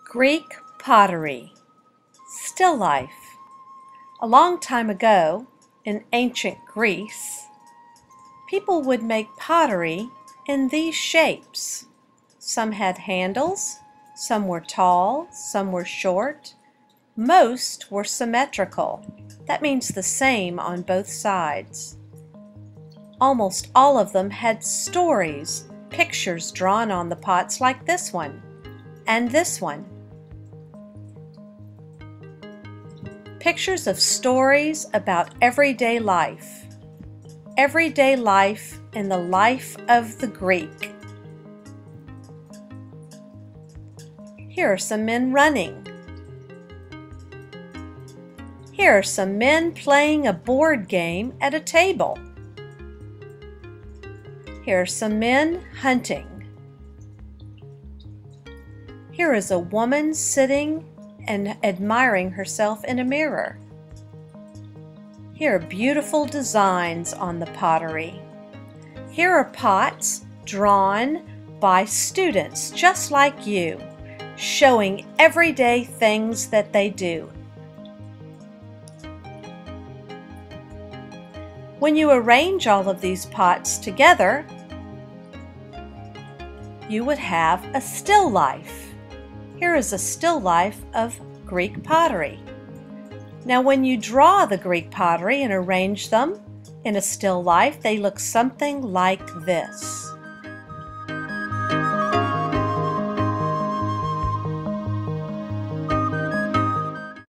Greek pottery, still life. A long time ago, in ancient Greece, people would make pottery in these shapes. Some had handles, some were tall, some were short. Most were symmetrical. That means the same on both sides. Almost all of them had stories, pictures drawn on the pots like this one and this one. Pictures of stories about everyday life. Everyday life in the life of the Greek. Here are some men running. Here are some men playing a board game at a table. Here are some men hunting. Here is a woman sitting and admiring herself in a mirror. Here are beautiful designs on the pottery. Here are pots drawn by students just like you, showing everyday things that they do. When you arrange all of these pots together, you would have a still life. Here is a still life of Greek pottery. Now when you draw the Greek pottery and arrange them in a still life, they look something like this.